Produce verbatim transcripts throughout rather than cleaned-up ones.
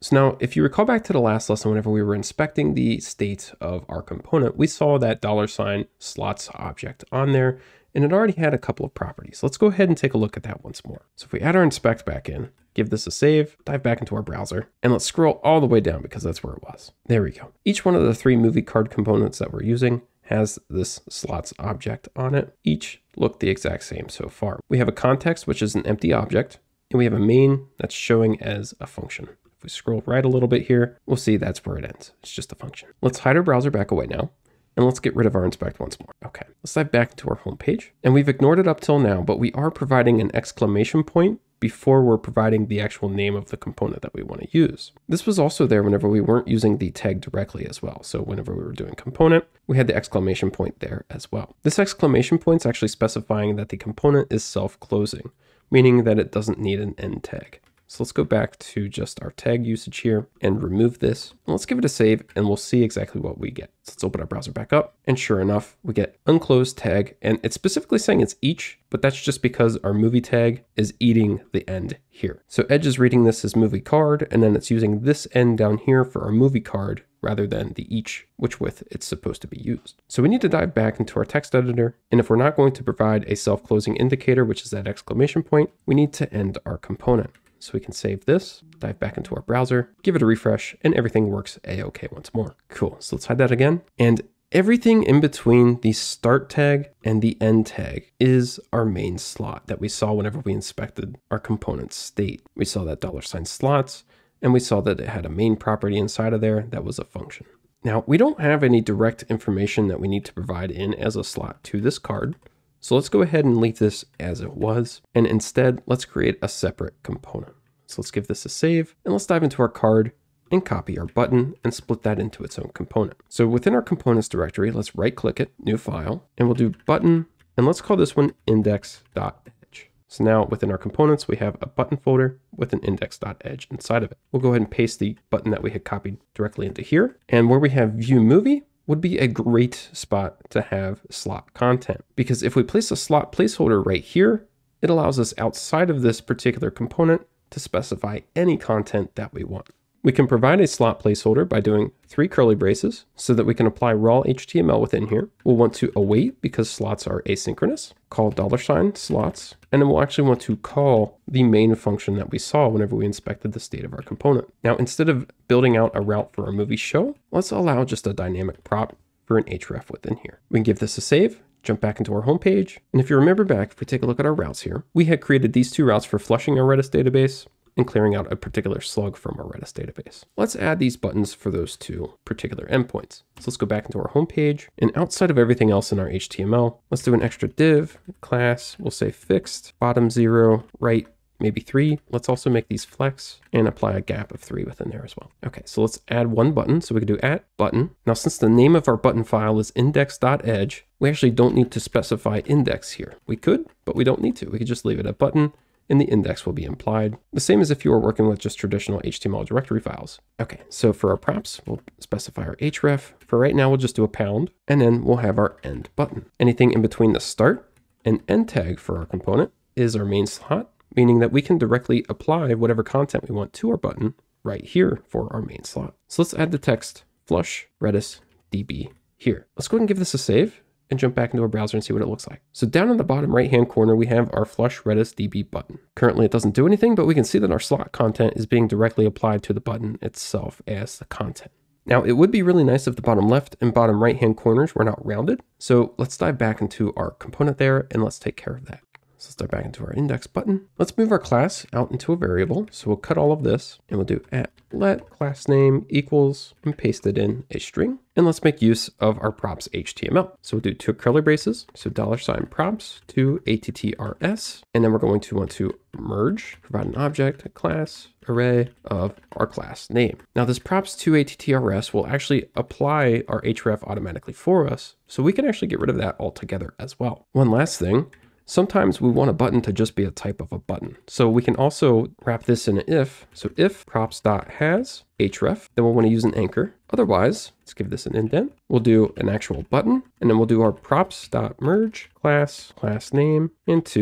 So now if you recall back to the last lesson, whenever we were inspecting the state of our component, we saw that dollar sign slots object on there, and it already had a couple of properties. Let's go ahead and take a look at that once more. So if we add our inspect back in, give this a save, dive back into our browser, and let's scroll all the way down because that's where it was. There we go. Each one of the three movie card components that we're using has this slots object on it. Each look the exact same so far. We have a context, which is an empty object, and we have a main that's showing as a function. If we scroll right a little bit here, we'll see that's where it ends. It's just a function. Let's hide our browser back away now. And let's get rid of our inspect once more. Okay, let's dive back into our home page. And we've ignored it up till now, but we are providing an exclamation point before we're providing the actual name of the component that we want to use. This was also there whenever we weren't using the tag directly as well. So whenever we were doing component, we had the exclamation point there as well. This exclamation point is actually specifying that the component is self-closing, meaning that it doesn't need an end tag. So let's go back to just our tag usage here and remove this. And let's give it a save and we'll see exactly what we get. So let's open our browser back up. And sure enough, we get unclosed tag, and it's specifically saying it's each, but that's just because our movie tag is eating the end here. So Edge is reading this as movie card, and then it's using this end down here for our movie card rather than the each, which with it's supposed to be used. So we need to dive back into our text editor. And if we're not going to provide a self-closing indicator, which is that exclamation point, we need to end our component. So we can save this, dive back into our browser, give it a refresh, and everything works a-okay once more. Cool, so let's hide that again. And everything in between the start tag and the end tag is our main slot that we saw whenever we inspected our component state. We saw that dollar sign slots, and we saw that it had a main property inside of there that was a function. Now, we don't have any direct information that we need to provide in as a slot to this card. So let's go ahead and leave this as it was. And instead, let's create a separate component. So let's give this a save, and let's dive into our card and copy our button and split that into its own component. So within our components directory, let's right click it, new file, and we'll do button, and let's call this one index.edge. So now within our components, we have a button folder with an index.edge inside of it. We'll go ahead and paste the button that we had copied directly into here. And where we have view movie, would be a great spot to have slot content, because if we place a slot placeholder right here, it allows us outside of this particular component to specify any content that we want. We can provide a slot placeholder by doing three curly braces so that we can apply raw H T M L within here. We'll want to await because slots are asynchronous, call dollar sign slots, and then we'll actually want to call the main function that we saw whenever we inspected the state of our component. Now, instead of building out a route for a movie show, let's allow just a dynamic prop for an href within here. We can give this a save, jump back into our home page, and if you remember back, if we take a look at our routes here, we had created these two routes for flushing our Redis database and clearing out a particular slug from our Redis database. Let's add these buttons for those two particular endpoints. So let's go back into our home page, and outside of everything else in our H T M L, let's do an extra div class. We'll say fixed, bottom zero, right, maybe three. Let's also make these flex and apply a gap of three within there as well. Okay, so let's add one button. So we can do at button. Now, since the name of our button file is index.edge, we actually don't need to specify index here. We could, but we don't need to. We could just leave it at button, and the index will be implied. The same as if you were working with just traditional H T M L directory files. Okay, so for our props, we'll specify our href. For right now, we'll just do a pound, and then we'll have our end button. Anything in between the start and end tag for our component is our main slot, meaning that we can directly apply whatever content we want to our button right here for our main slot. So let's add the text flush Redis D B here. Let's go ahead and give this a save and jump back into our browser and see what it looks like. So down in the bottom right-hand corner, we have our flush Redis D B button. Currently, it doesn't do anything, but we can see that our slot content is being directly applied to the button itself as the content. Now, it would be really nice if the bottom left and bottom right-hand corners were not rounded. So let's dive back into our component there, and let's take care of that. So let's dive back into our index button. Let's move our class out into a variable. So we'll cut all of this, and we'll do at let class name equals, and paste it in a string. And let's make use of our props H T M L. So we'll do two curly braces. So dollar sign props to attrs. And then we're going to want to merge, provide an object, a class, array of our class name. Now this props to attrs will actually apply our href automatically for us. So we can actually get rid of that altogether as well. One last thing. Sometimes we want a button to just be a type of a button. So we can also wrap this in an if. So if props.has href, then we'll want to use an anchor. Otherwise, let's give this an indent. We'll do an actual button, and then we'll do our props.merge class, class name into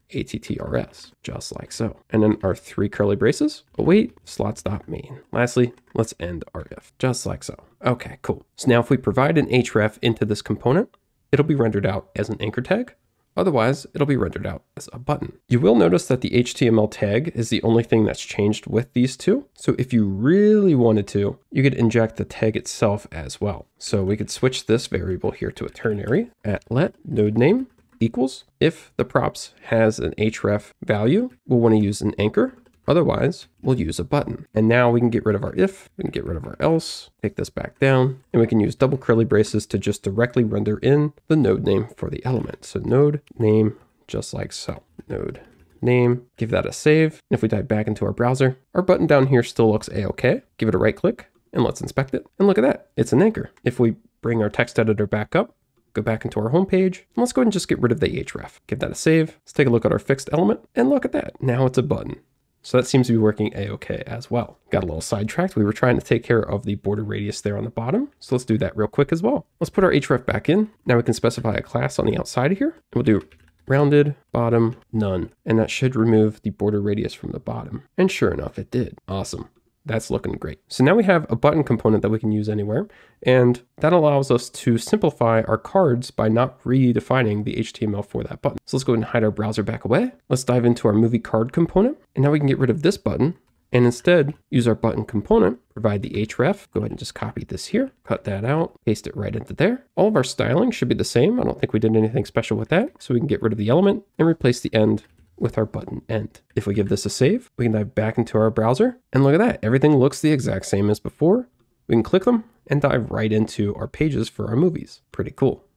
attrs, just like so. And then our three curly braces, await slots.main. Lastly, let's end our if, just like so. Okay, cool. So now if we provide an href into this component, it'll be rendered out as an anchor tag. Otherwise, it'll be rendered out as a button. You will notice that the H T M L tag is the only thing that's changed with these two. So if you really wanted to, you could inject the tag itself as well. So we could switch this variable here to a ternary at let node name equals. If the props has an href value, we'll want to use an anchor. Otherwise, we'll use a button. And now we can get rid of our if, we can get rid of our else, take this back down, and we can use double curly braces to just directly render in the node name for the element. So node name, just like so. Node name, give that a save. And if we dive back into our browser, our button down here still looks a-okay. Give it a right click and let's inspect it. And look at that, it's an anchor. If we bring our text editor back up, go back into our home page, and let's go ahead and just get rid of the href. Give that a save. Let's take a look at our fixed element and look at that. Now it's a button. So that seems to be working a-okay as well. Got a little sidetracked. We were trying to take care of the border radius there on the bottom. So let's do that real quick as well. Let's put our href back in. Now we can specify a class on the outside of here. We'll do rounded bottom none. And that should remove the border radius from the bottom. And sure enough, it did. Awesome. That's looking great. So now we have a button component that we can use anywhere. And that allows us to simplify our cards by not redefining the H T M L for that button. So let's go ahead and hide our browser back away. Let's dive into our movie card component. And now we can get rid of this button and instead use our button component, provide the href. Go ahead and just copy this here, cut that out, paste it right into there. All of our styling should be the same. I don't think we did anything special with that. So we can get rid of the element and replace the end with our button end. If we give this a save, we can dive back into our browser and look at that. Everything looks the exact same as before. We can click them and dive right into our pages for our movies. Pretty cool.